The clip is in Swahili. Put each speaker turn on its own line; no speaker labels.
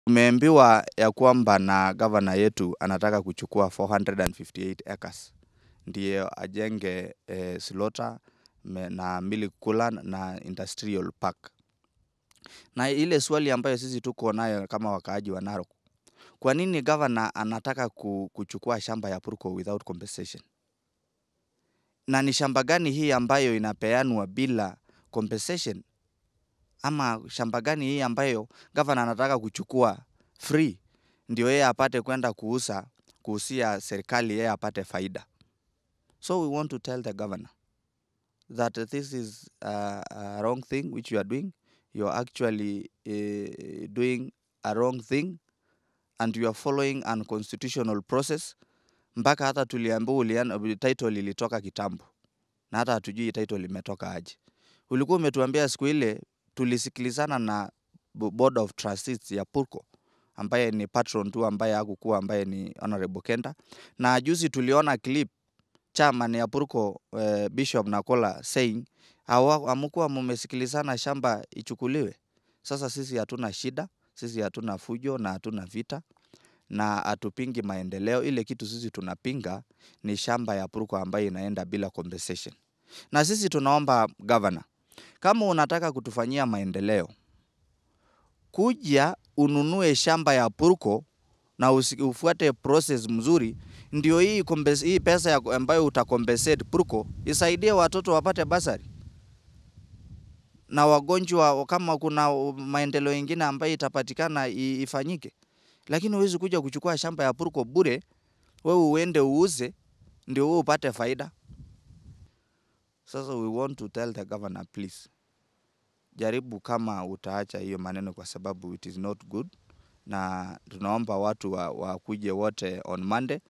Tumeambiwa ya kwamba na governor yetu anataka kuchukua 458 acres. Ndiyo ajenge slaughter na milk cooler na industrial park. Na ile swali ambayo sisi tuko nayo kama wakaaji wa Narok. Kwa nini governor anataka kuchukua shamba ya Purko without compensation? Na ni shamba gani hii ambayo inapeanwa bila compensation? Ama shamba gani hii ambayo governor anataka kuchukua free ndio yeye apate kwenda kuhusia serikali, yeye apate faida? So we want to tell the governor that this is a wrong thing which you are doing. You are actually doing a wrong thing and you are following an constitutional process. Mpaka hata tuliambiwa title ilitoka kitambo na hata hatujui title imetoka aje. Ulikuwa umetuambia siku ile tulisikilizana na board of trustees ya Purko ambaye ni patron tu, ambaye hakukuwa, ambaye ni Honorable Kenda. Na juzi tuliona clip chairman ya Purko Bishop Nakola saying hamkuwa mmesikilizana shamba ichukuliwe. Sasa sisi hatuna shida, sisi hatuna fujo na hatuna vita na hatupingi maendeleo. Ile kitu sisi tunapinga ni shamba ya Purko ambayo inaenda bila compensation. Na sisi tunaomba governor, kama unataka kutufanyia maendeleo, kuja ununue shamba ya Purko na ufuate process mzuri, ndio hii pesa ambayo utakompensate Purko isaidie watoto wapate basari na wagonjwa, kama kuna maendeleo mengine ambayo itapatikana ifanyike. Lakini huwezi kuja kuchukua shamba ya Purko bure, wewe uende uuze ndio wewe upate faida. Sasa we want to tell the governor, please, jaribu kama utaacha hiyo maneno, kwa sababu it is not good. Na tunaomba watu wakuje wote on Monday